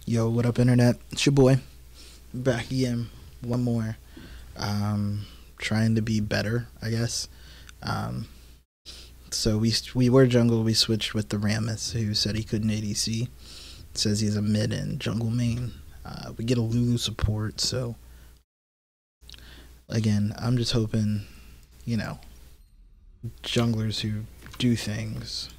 Yo, what up, internet? It's your boy. Back again. One more. Trying to be better, I guess. Um, so we were jungle. We switched with the Rammus, who said he couldn't ADC. Says he's a mid and jungle main. We get a Lulu support, so again, I'm just hoping, you know, junglers who do things.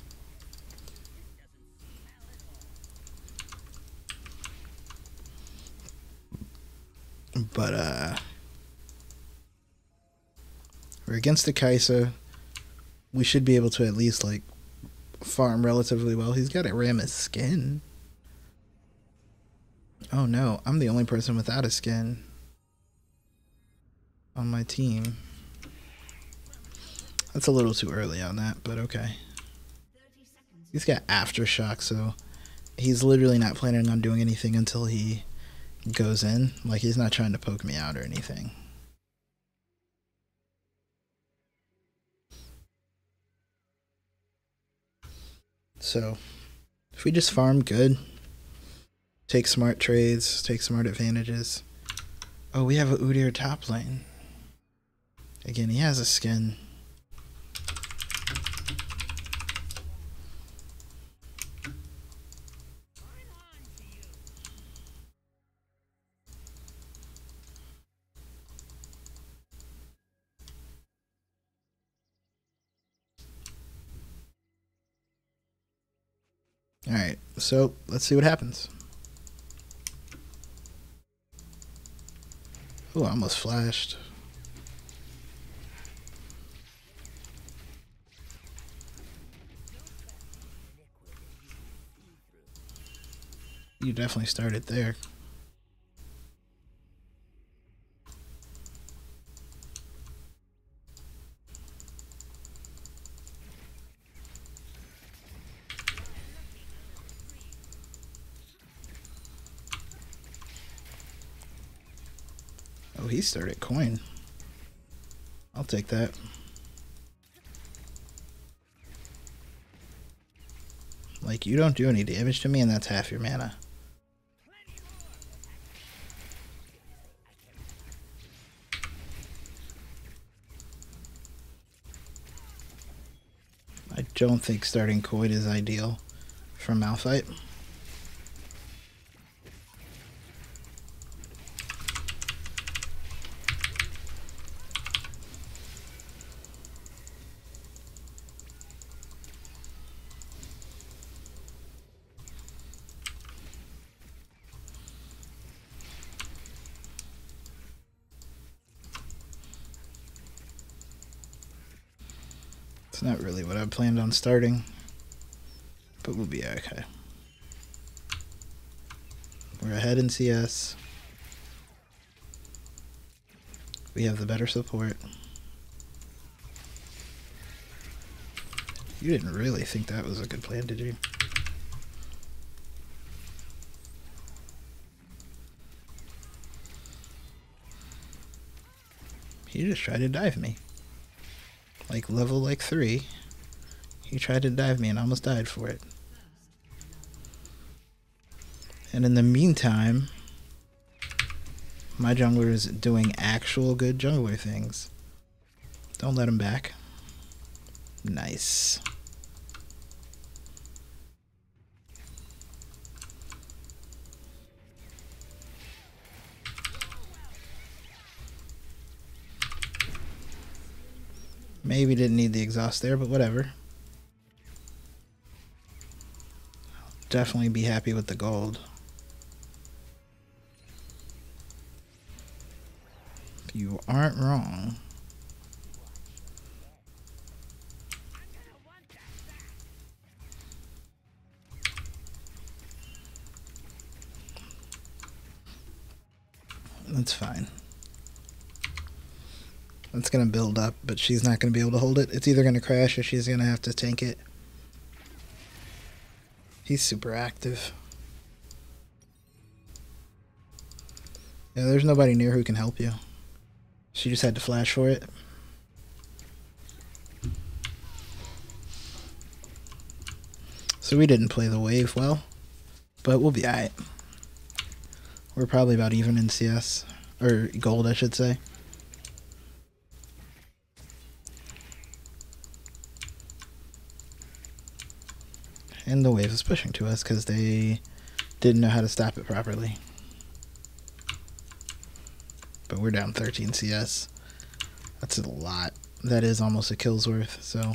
But we're against the Kai'Sa. We should be able to at least like farm relatively well. He's got a Rammus skin. Oh no, I'm the only person without a skin on my team. That's a little too early on that, but okay. He's got Aftershock, so he's literally not planning on doing anything until he goes in. Like, he's not trying to poke me out or anything. So, if we just farm good, take smart trades, take smart advantages. Oh, we have a Udyr top lane. Again, he has a skin. Alright, so let's see what happens. Oh, I almost flashed. You definitely started there. Oh, he started coin. I'll take that. Like, you don't do any damage to me, and that's half your mana. I don't think starting Coid is ideal for Malphite. It's not really what I planned on starting, but we'll be okay. We're ahead in CS. We have the better support. You didn't really think that was a good plan, did you? He just tried to dive me. Like level like 3. He tried to dive me and almost died for it. And in the meantime, my jungler is doing actual good jungler things. Don't let him back. Nice. Maybe didn't need the exhaust there, but whatever. I'll definitely be happy with the gold. You aren't wrong. That's fine. It's gonna build up, but she's not gonna be able to hold it. It's either gonna crash or she's gonna have to tank it. He's super active. Yeah, there's nobody near who can help you. She just had to flash for it. So we didn't play the wave well, but we'll be alright. We're probably about even in CS. Or gold, I should say. And the wave is pushing to us because they didn't know how to stop it properly. But we're down 13 CS. That's a lot. That is almost a kill's worth, so...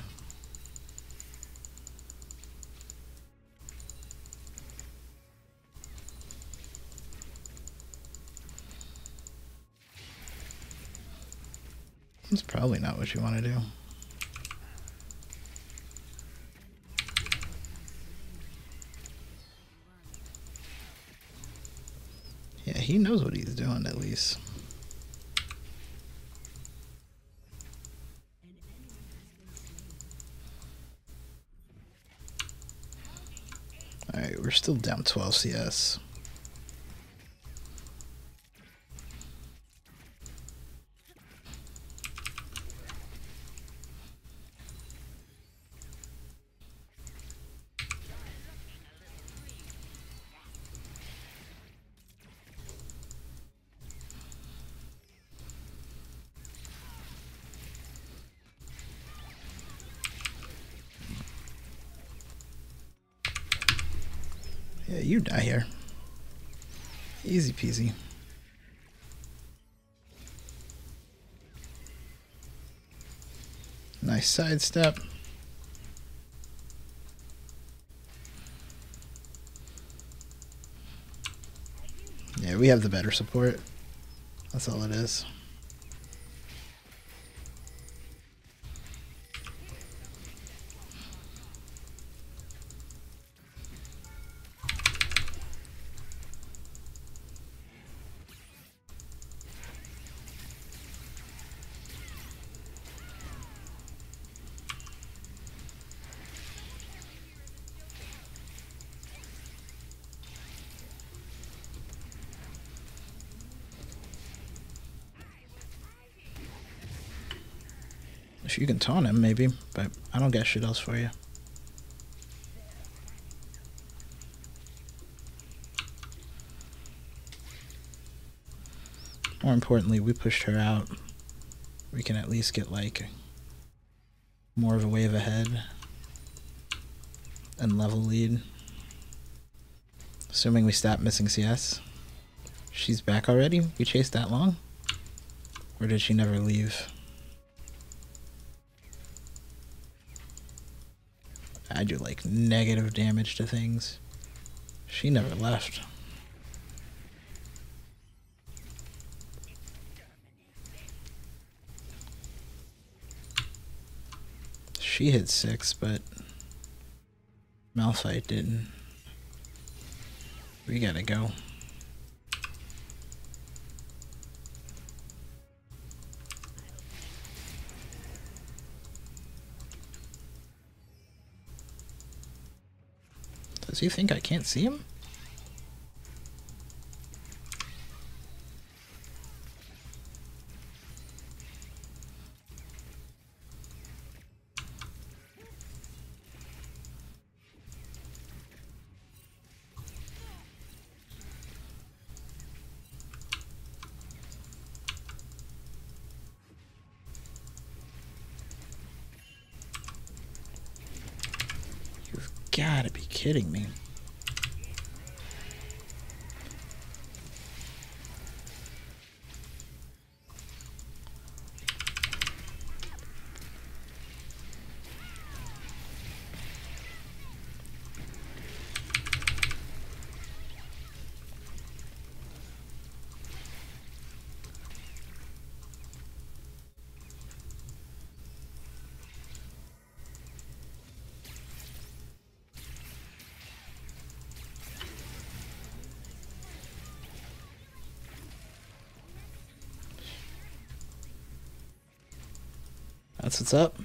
That's probably not what you want to do. Yeah, he knows what he's doing at least. Alright, we're still down 12 CS. Yeah, you die here. Easy peasy. Nice sidestep. Yeah, we have the better support. That's all it is. If you can taunt him, maybe, but I don't got shit else for you. More importantly, we pushed her out. We can at least get, like, more of a wave ahead and level lead. Assuming we stop missing CS. She's back already? We chased that long? Or did she never leave? I do like negative damage to things. She never left. She hit 6, but Malphite didn't. We gotta go. Does he think I can't see him? You've gotta be kidding me. That's what's up.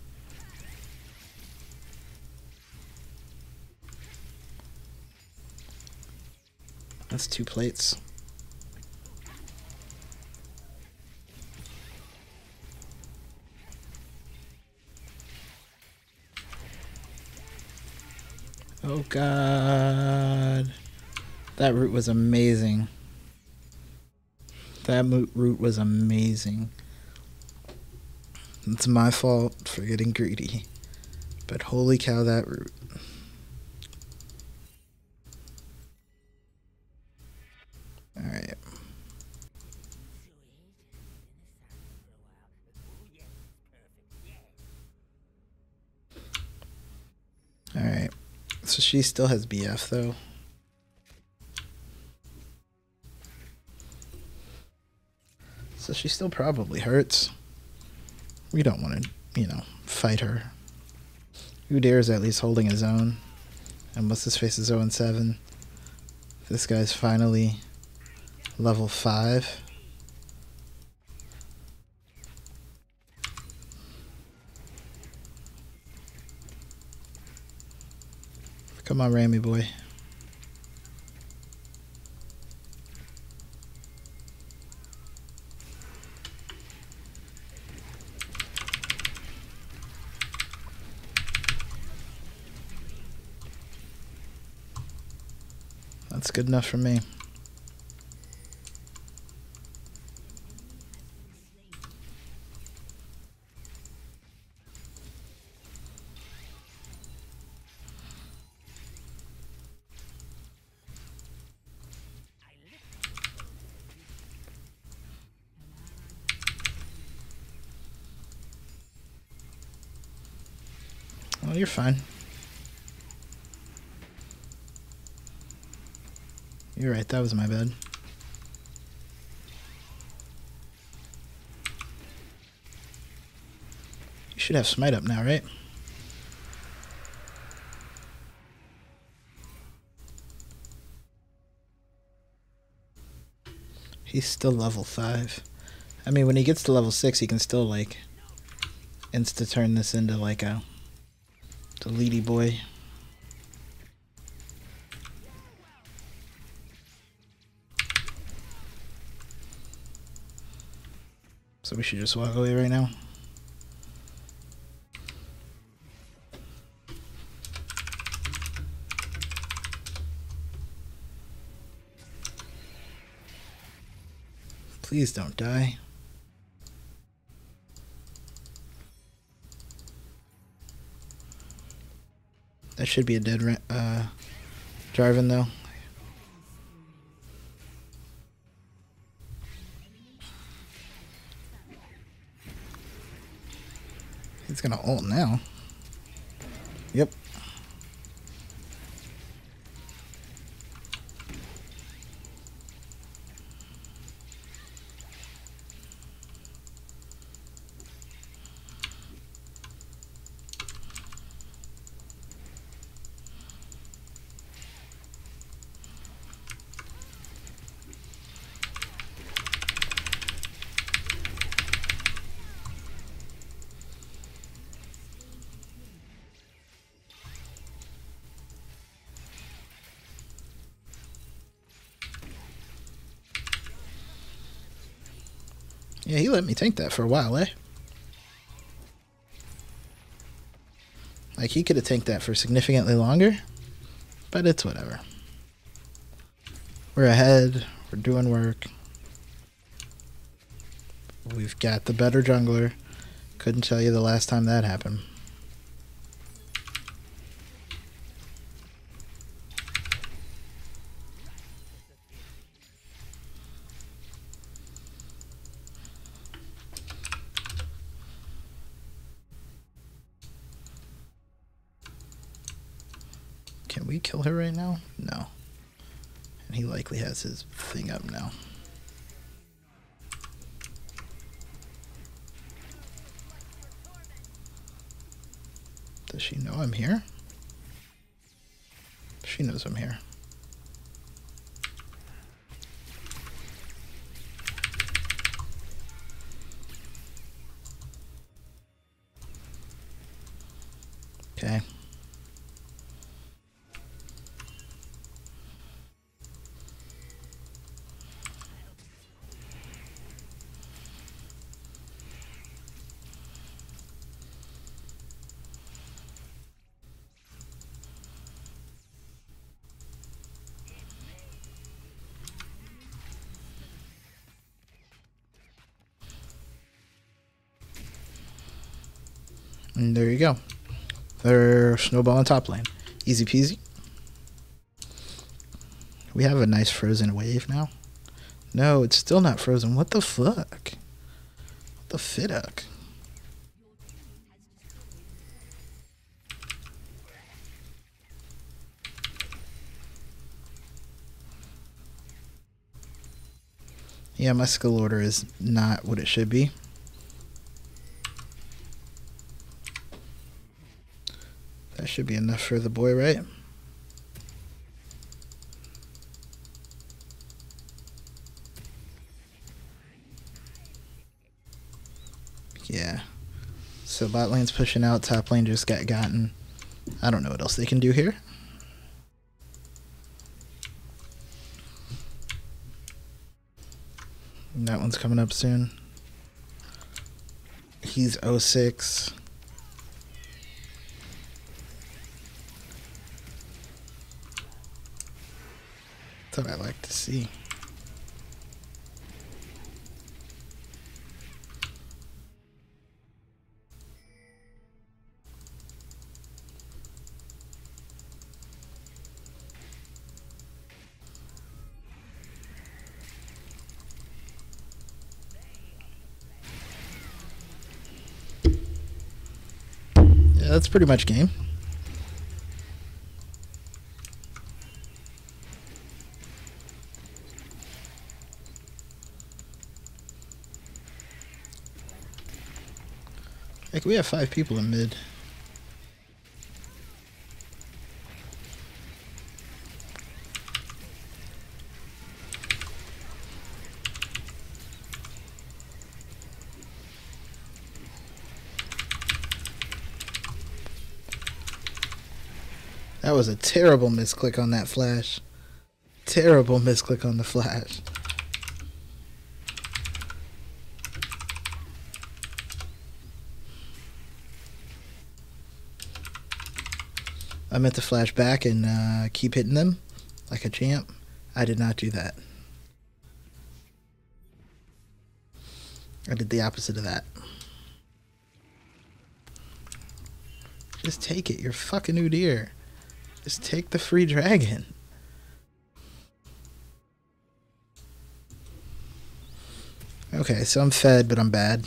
That's 2 plates. Oh god. That route was amazing. That root was amazing. It's my fault for getting greedy. But holy cow, that root. Alright. Alright. So she still has BF though. So she still probably hurts. We don't want to, you know, fight her. Udyr is at least holding his own. And what's his face is 0-7. This guy's finally level 5. Come on, Ramy boy. That's good enough for me. Well, you're fine. You're right, that was my bad. You should have smite up now, right? He's still level 5. I mean, when he gets to level 6, he can still, like, insta-turn this into, like, a deleety boy. So we should just walk away right now. Please don't die. That should be a dead Jarvan though. He's gonna ult now. Yep. Yeah, he let me tank that for a while, eh? Like, he could have tanked that for significantly longer, but it's whatever. We're ahead, we're doing work. We've got the better jungler. Couldn't tell you the last time that happened. Can we kill her right now? No. And he likely has his thing up now. Does she know I'm here? She knows I'm here. Okay. And there you go. They're snowballing top lane. Easy peasy. We have a nice frozen wave now. No, it's still not frozen. What the fuck? What the fiduck? Yeah, my skill order is not what it should be. That should be enough for the boy, right? Yeah. So bot lane's pushing out, top lane just got gotten. I don't know what else they can do here. And that one's coming up soon. He's 06. That's what I like to see. Yeah, that's pretty much game. Like, we have 5 people in mid. That was a terrible misclick on that flash. Terrible misclick on the flash. I meant to flash back and keep hitting them like a champ. I did not do that. I did the opposite of that. Just take it. You're fucking Udyr. Just take the free dragon. Okay, so I'm fed, but I'm bad.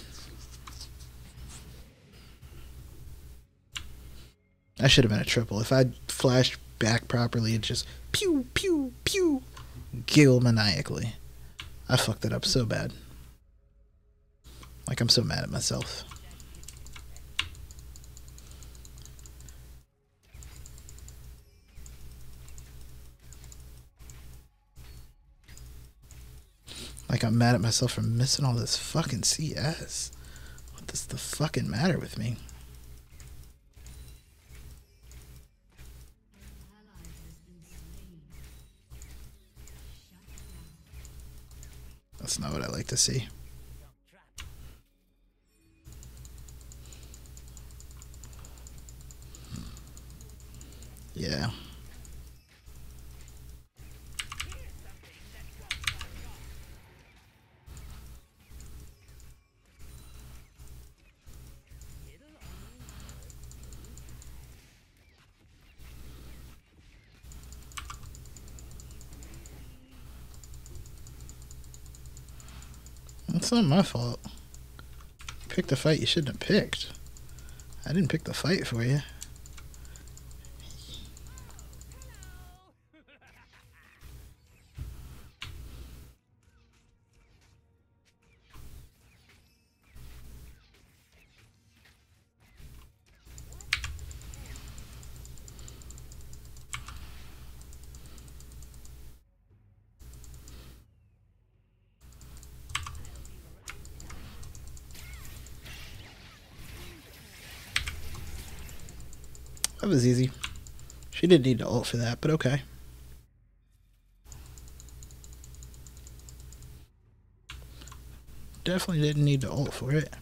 I should have been a triple. If I'd flashed back properly, it just pew, pew, pew. Giggle maniacally. I fucked it up so bad. Like, I'm so mad at myself. Like, I'm mad at myself for missing all this fucking CS. What does the fucking matter with me? That's not what I like to see. Yeah. It's not my fault. You picked a fight you shouldn't have picked. I didn't pick the fight for you. That was easy. She didn't need to ult for that, but okay. Definitely didn't need to ult for it.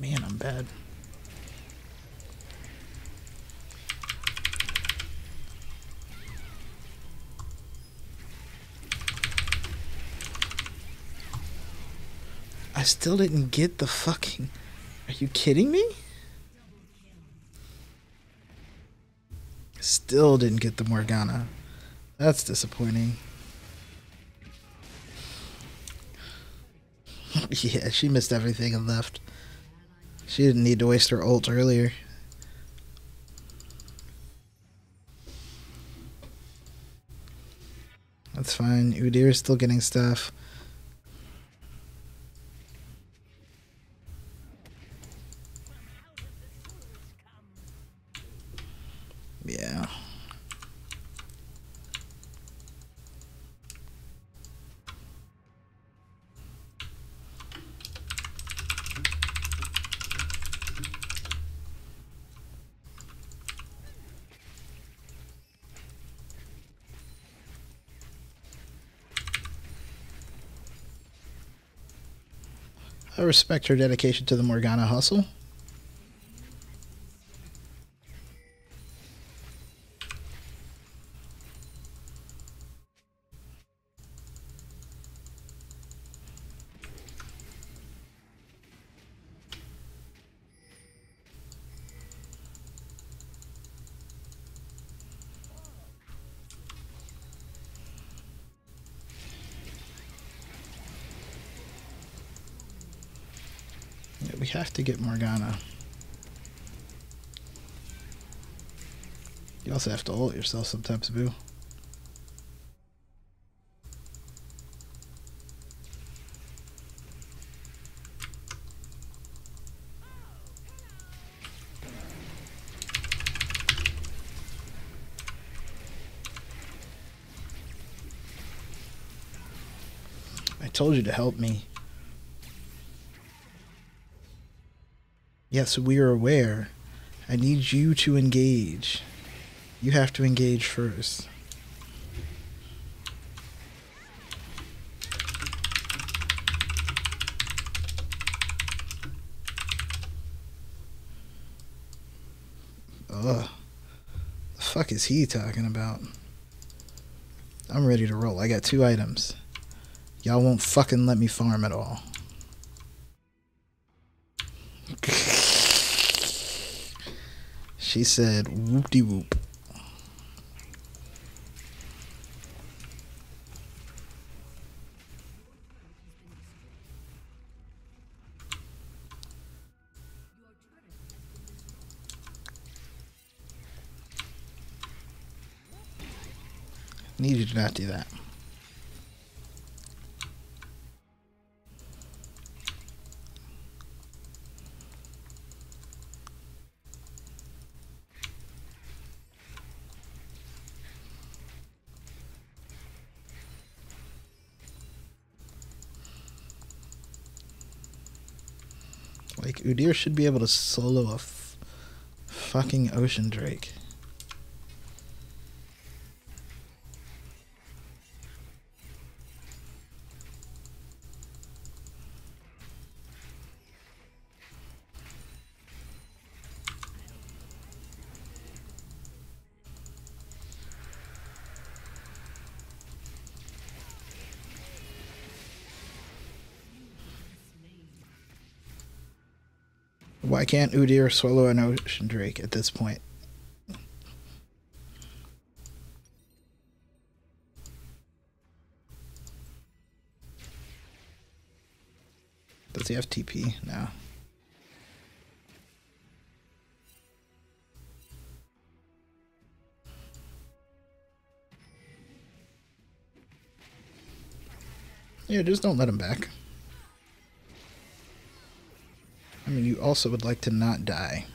Man, I'm bad. I still didn't get the fucking... Are you kidding me? Still didn't get the Morgana. That's disappointing. Yeah, she missed everything and left. She didn't need to waste her ult earlier. That's fine. Udyr is still getting stuff. Yeah. I respect her dedication to the Morgana hustle. Yeah, we have to get Morgana. You also have to ult yourself sometimes, boo. I told you to help me. Yes, we are aware. I need you to engage. You have to engage first. Ugh. The fuck is he talking about? I'm ready to roll. I got 2 items. Y'all won't fucking let me farm at all. She said whoop-de-whoop. Need you to not do that. Like, Udyr should be able to solo a fucking Ocean Drake. Why can't Udyr solo an Ocean Drake at this point? Does he have TP? No. Yeah, just don't let him back. I mean, you also would like to not die.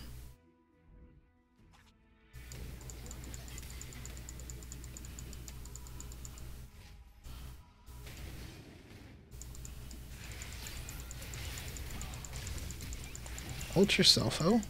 Ult yourself, oh.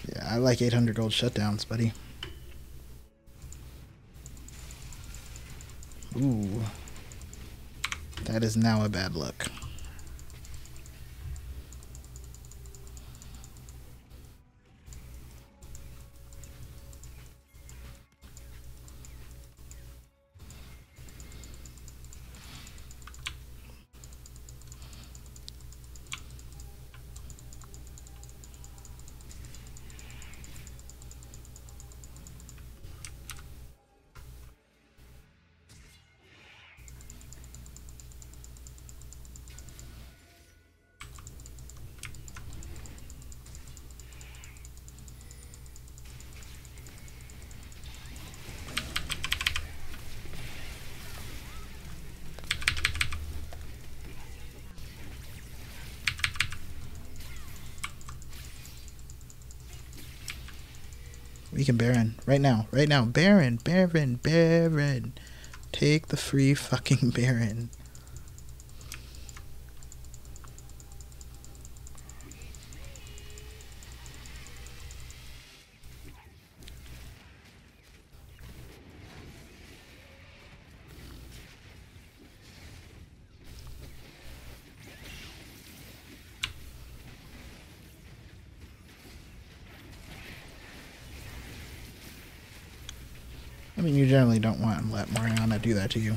Yeah, I like 800 gold shutdowns, buddy. Ooh. That is now a bad look. We can Baron. Right now. Right now. Baron. Baron. Baron. Take the free fucking Baron. I mean, you generally don't want to let Mariana do that to you.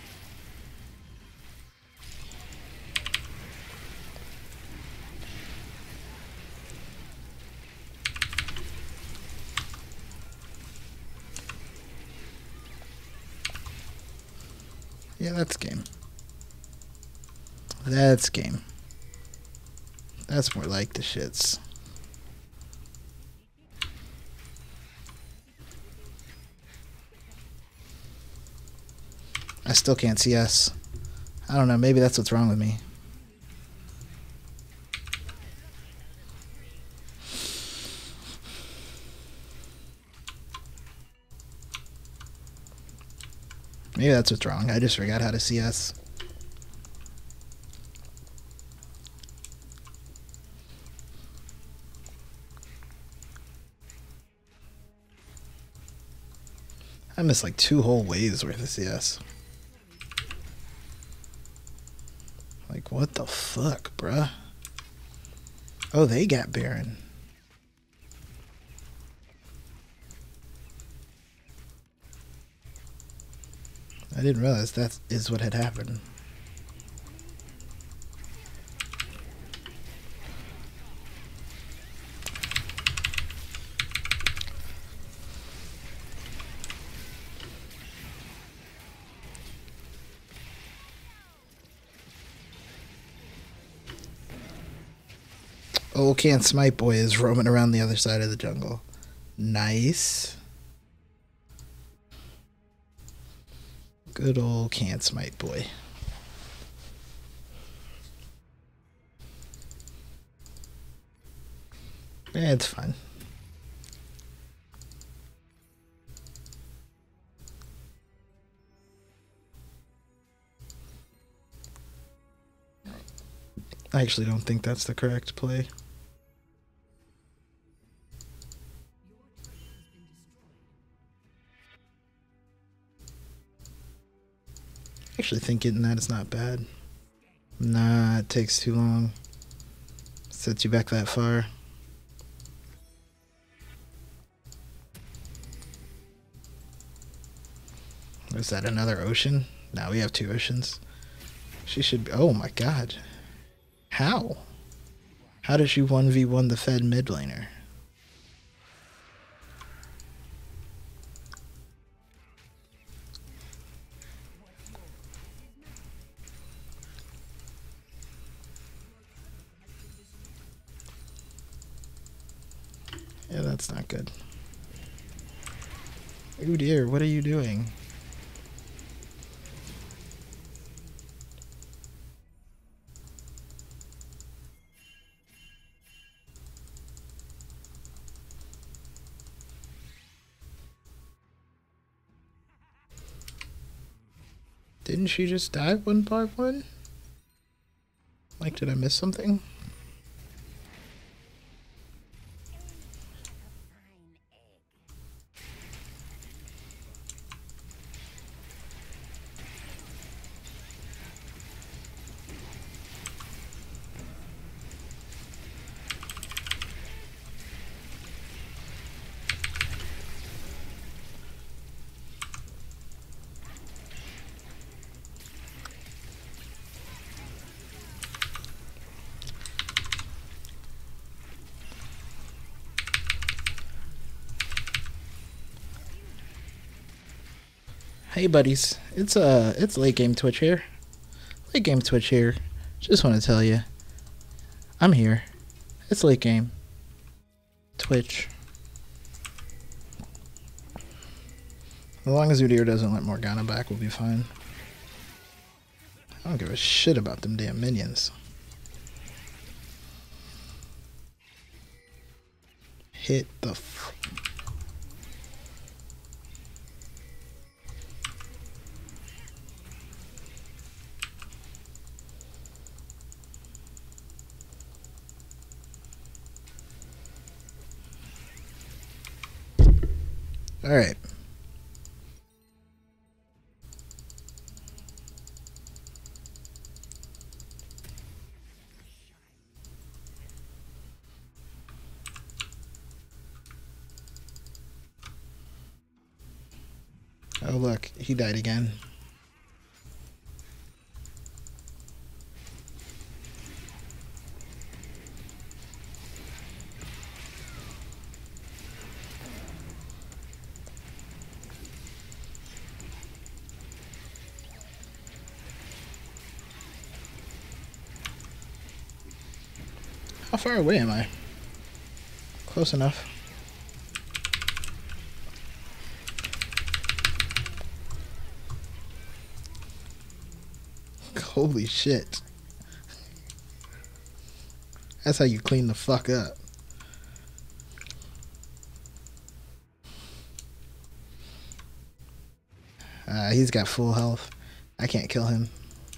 Yeah, that's game. That's game. That's more like the shits. I still can't CS. I don't know, maybe that's what's wrong with me. Maybe that's what's wrong. I just forgot how to CS. I missed like 2 whole waves worth of CS. Like, what the fuck, bruh? Oh, they got Baron. I didn't realize that is what had happened. Old Can't Smite Boy is roaming around the other side of the jungle. Nice. Good old Can't Smite Boy. Yeah, it's fine. I actually don't think that's the correct play. I actually think getting that is not bad. Nah, it takes too long. Sets you back that far. Is that another ocean? Now we have 2 oceans. She should be. Oh my god. How? How did she 1v1 the Fed mid laner? Yeah, that's not good. Oh dear, what are you doing? Didn't she just die 1-1? Like, did I miss something? Hey buddies, it's late game Twitch here. Late game Twitch here. Just want to tell you, I'm here. It's late game Twitch. As long as Udyr doesn't let Morgana back, we'll be fine. I don't give a shit about them damn minions. Hit the Alright. Oh look, he died again. How far away am I? Close enough. Holy shit. That's how you clean the fuck up. He's got full health. I can't kill him.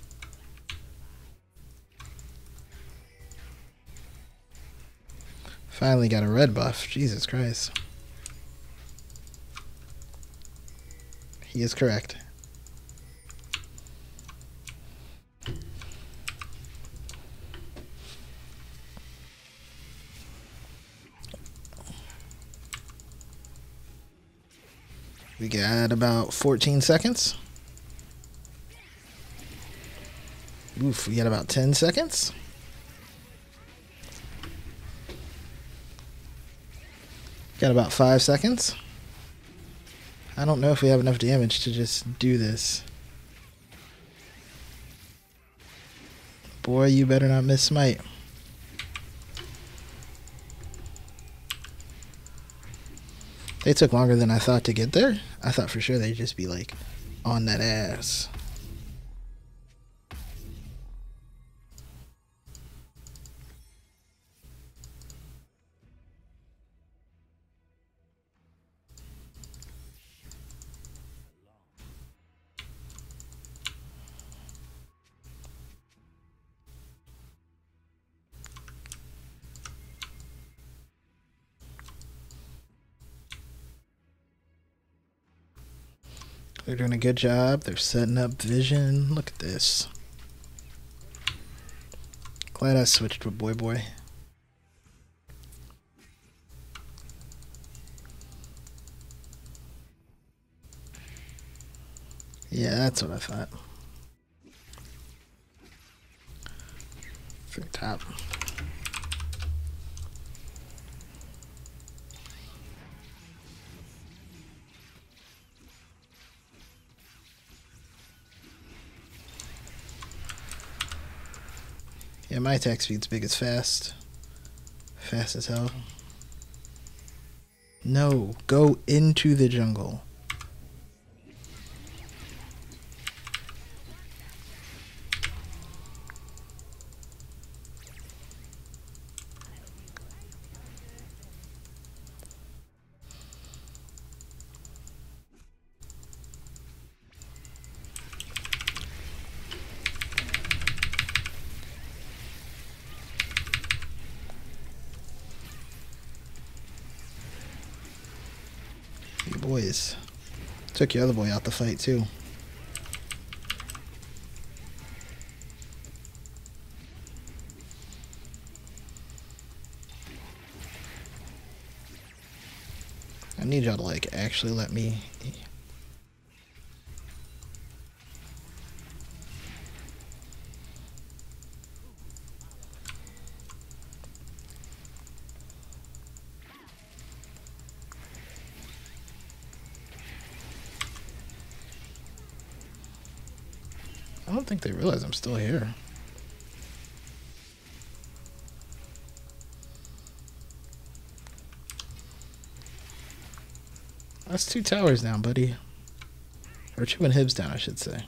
Finally got a red buff. Jesus Christ. He is correct. We got about 14 seconds. Oof, we got about 10 seconds. Got about 5 seconds. I don't know if we have enough damage to just do this. Boy, you better not miss smite. They took longer than I thought to get there. I thought for sure they'd just be like on that ass. They're doing a good job. They're setting up vision. Look at this. Glad I switched with Boy. Yeah, that's what I thought. For top. Yeah, my attack speed's big as fast. Fast as hell. No, go into the jungle. You boys. Took your other boy out the fight too. I need y'all to like actually let me. don't think they realize I'm still here. That's 2 towers down, buddy. Or 2 inhibs down, I should say.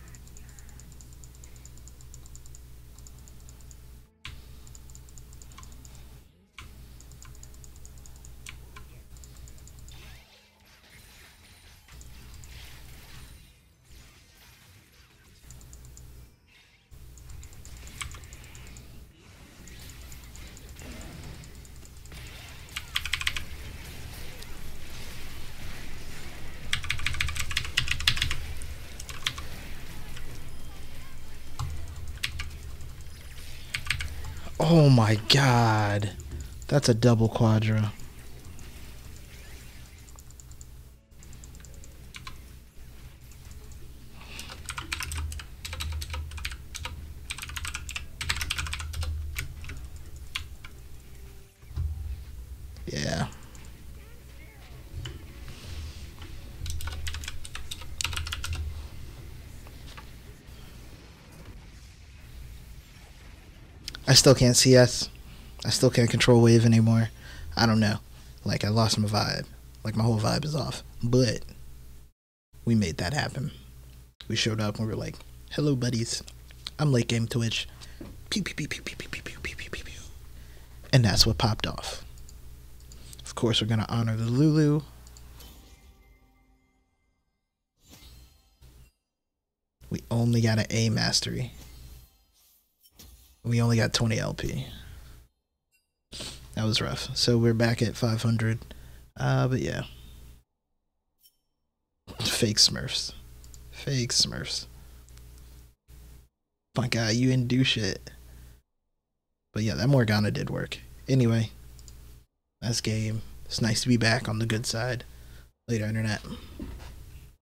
Oh my god. That's a double quadra. Yeah. I still can't CS. I still can't control wave anymore. I don't know. Like, I lost my vibe. Like, my whole vibe is off. But we made that happen. We showed up and we were like, hello, buddies. I'm late game Twitch. Pew, pew, pew, pew, pew, pew, pew, pew, pew, pew, pew. And that's what popped off. Of course, we're going to honor the Lulu. We only got an A mastery. We only got 20 LP. That was rough. So we're back at 500. But yeah. Fake Smurfs. Fake Smurfs. My God, you didn't do shit. But yeah, that Morgana did work. Anyway. That's game. It's nice to be back on the good side. Later, internet.